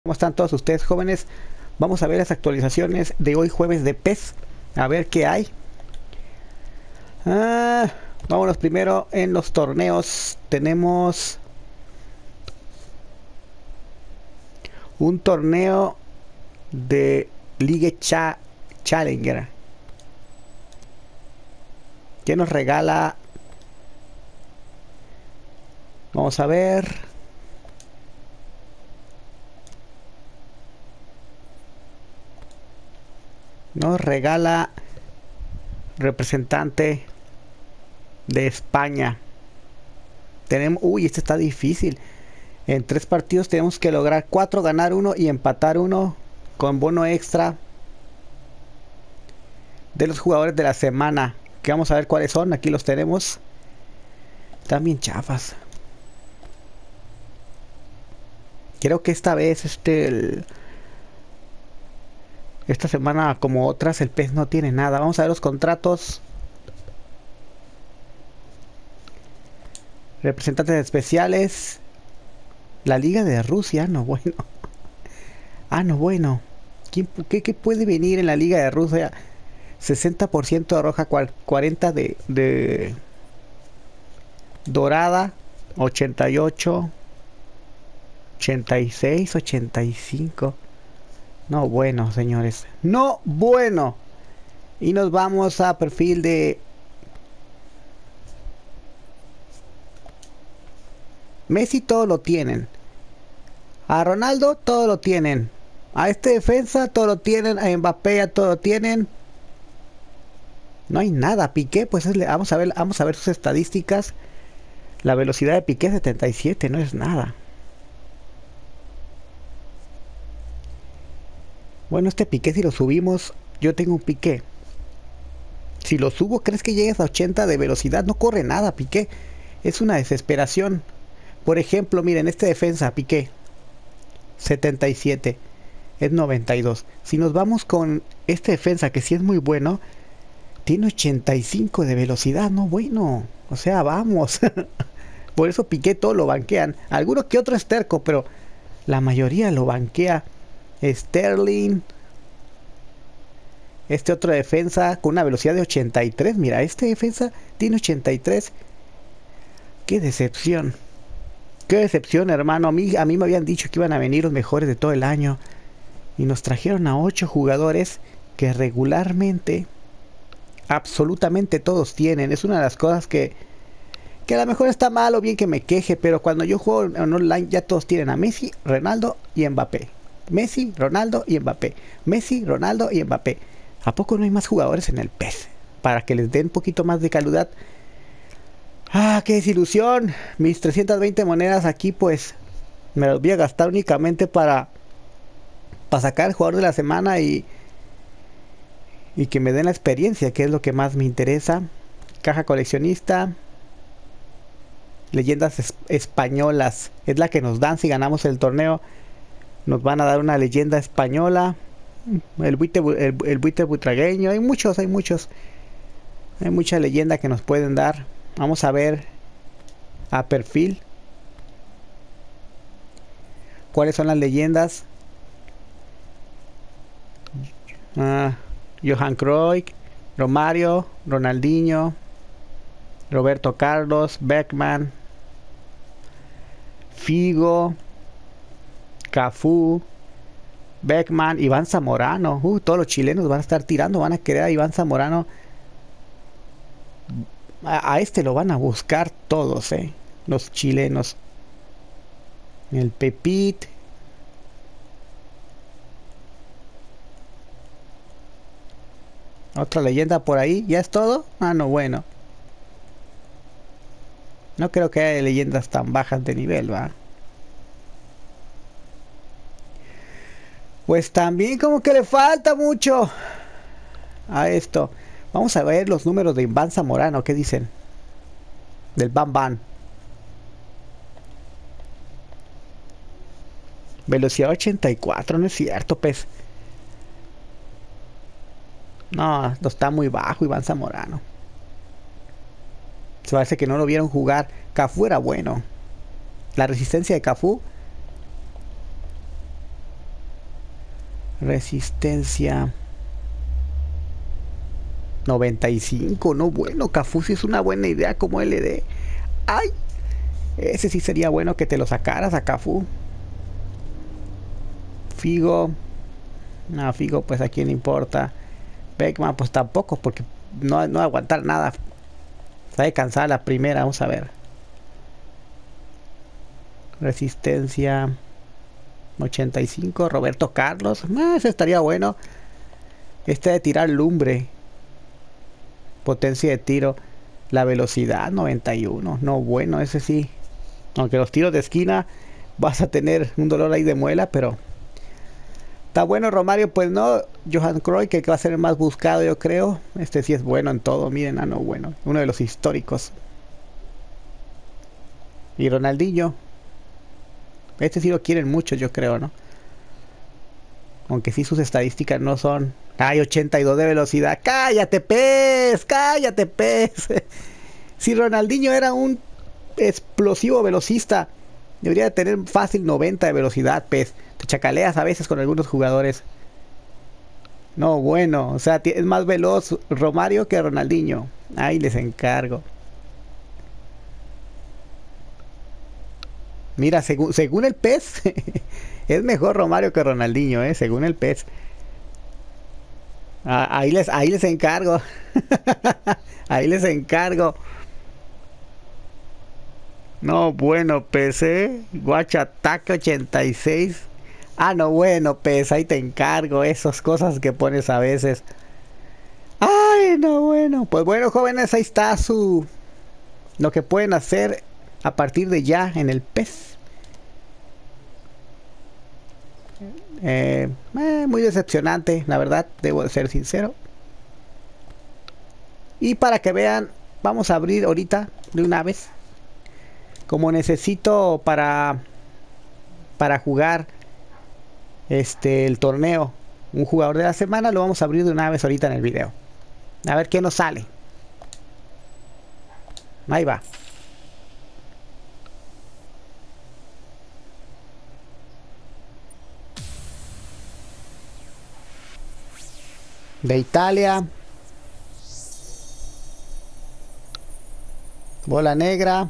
¿Cómo están todos ustedes, jóvenes? Vamos a ver las actualizaciones de hoy jueves de PES. A ver qué hay. Vámonos primero en los torneos. Tenemos un torneo de Ligue Challenger que nos regala. Vamos a ver. Nos regala representante de España. Tenemos, este está difícil. En 3 partidos tenemos que lograr 4, ganar 1 y empatar 1 con bono extra de los jugadores de la semana. Que vamos a ver cuáles son. Aquí los tenemos. Están bien chafas. Creo que esta vez esta semana, como otras, el PES no tiene nada. Vamos a ver los contratos. Representantes especiales. La Liga de Rusia. No, bueno. No, bueno. ¿Qué puede venir en la Liga de Rusia? 60% de roja, 40 de dorada, 88, 86, 85. No, bueno, señores. No, bueno. Y nos vamos a perfil de Messi. Todo lo tienen. A Ronaldo todo lo tienen. A este defensa todo lo tienen. A Mbappé ya todo lo tienen. No hay nada. Piqué, pues vamos a ver sus estadísticas. La velocidad de Piqué 77, no es nada. Bueno, este Piqué, si lo subimos, yo tengo un Piqué. Si lo subo, ¿crees que llegues a 80 de velocidad? No corre nada, Piqué. Es una desesperación. Por ejemplo, miren, este defensa, Piqué, 77, es 92. Si nos vamos con este defensa, que sí es muy bueno, tiene 85 de velocidad, no bueno. O sea, vamos. Por eso Piqué todo lo banquean. Alguno que otro es terco, pero la mayoría lo banquea. Sterling. Este otro defensa con una velocidad de 83. Mira, este defensa tiene 83. Qué decepción. Qué decepción, hermano. A mí me habían dicho que iban a venir los mejores de todo el año. Y nos trajeron a 8 jugadores que regularmente, absolutamente todos tienen. Es una de las cosas que a lo mejor está mal o bien que me queje, pero cuando yo juego en online ya todos tienen a Messi, Ronaldo y Mbappé. Messi, Ronaldo y Mbappé. Messi, Ronaldo y Mbappé. ¿A poco no hay más jugadores en el PES? Para que les den un poquito más de calidad. ¡Qué desilusión! Mis 320 monedas aquí, pues, me las voy a gastar únicamente para sacar el jugador de la semana y que me den la experiencia, que es lo que más me interesa. Caja coleccionista. Leyendas españolas. Es la que nos dan si ganamos el torneo. Nos van a dar una leyenda española. El buitre butragueño. Hay muchos. Hay mucha leyenda que nos pueden dar. Vamos a ver a perfil cuáles son las leyendas. Johan Cruyff, Romario, Ronaldinho, Roberto Carlos, Beckman, Figo, Cafú, Beckman, Iván Zamorano. Todos los chilenos van a estar tirando, van a querer a Iván Zamorano. A este lo van a buscar todos, los chilenos. El Pepit. Otra leyenda por ahí. ¿Ya es todo? No, bueno. No creo que haya leyendas tan bajas de nivel, ¿va? Pues también como que le falta mucho a esto. Vamos a ver los números de Iván Zamorano. ¿Qué dicen? Del Bam Bam. Velocidad 84. No es cierto, pues. No está muy bajo Iván Zamorano. Se parece que no lo vieron jugar. Cafú era bueno. La resistencia de Cafú Resistencia 95. No, bueno, Cafú sí es una buena idea como LD. ¡Ay! Ese sí sería bueno que te lo sacaras a Cafú. Figo. No, Figo, pues a quién le importa. Beckman, pues tampoco, porque no va a aguantar nada. Sabe cansar la primera, vamos a ver. Resistencia 85. Roberto Carlos. Ese estaría bueno. Este de tirar lumbre. Potencia de tiro. La velocidad 91. No, bueno, ese sí. Aunque los tiros de esquina vas a tener un dolor ahí de muela, pero está bueno. Romario, pues no. Johan Cruyff, que va a ser el más buscado, yo creo. Este sí es bueno en todo. Miren, no, bueno. Uno de los históricos. Y Ronaldinho. Este sí lo quieren mucho, yo creo, ¿no? Aunque sí sus estadísticas no son... ¡Ay, 82 de velocidad! ¡Cállate, pez! ¡Cállate, pez! Si Ronaldinho era un explosivo velocista, debería de tener fácil 90 de velocidad, pez. Te chacaleas a veces con algunos jugadores. No, bueno, o sea, es más veloz Romario que Ronaldinho. Ahí les encargo. Mira, según el pez, es mejor Romario que Ronaldinho, según el pez. Ahí les encargo. Ahí les encargo. No, bueno, PC. Guacha ataque 86. Ah, no, bueno, PC, ahí te encargo. Esas cosas que pones a veces. Ay, no, bueno. Pues bueno, jóvenes, ahí está lo que pueden hacer a partir de ya en el PES. Muy decepcionante, la verdad, debo de ser sincero. Y para que vean, vamos a abrir ahorita de una vez. Como necesito para jugar el torneo, un jugador de la semana, lo vamos a abrir de una vez ahorita en el video. A ver qué nos sale. Ahí va. De Italia. Bola negra.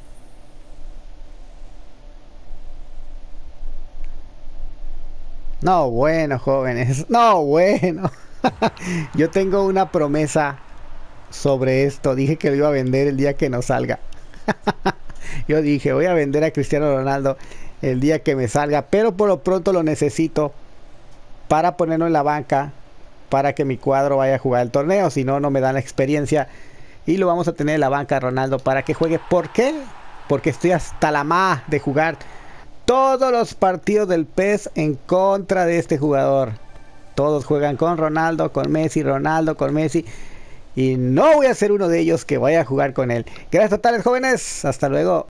No, bueno, jóvenes. No, bueno. Yo tengo una promesa sobre esto. Dije que lo iba a vender el día que nos salga. Yo dije, voy a vender a Cristiano Ronaldo el día que me salga. Pero por lo pronto lo necesito para ponerlo en la banca, para que mi cuadro vaya a jugar el torneo. Si no, no me dan la experiencia. Y lo vamos a tener en la banca, Ronaldo, para que juegue. ¿Por qué? Porque estoy hasta la ma de jugar todos los partidos del PES en contra de este jugador. Todos juegan con Ronaldo, con Messi, Ronaldo, con Messi. Y no voy a ser uno de ellos que vaya a jugar con él. Gracias totales, jóvenes. Hasta luego.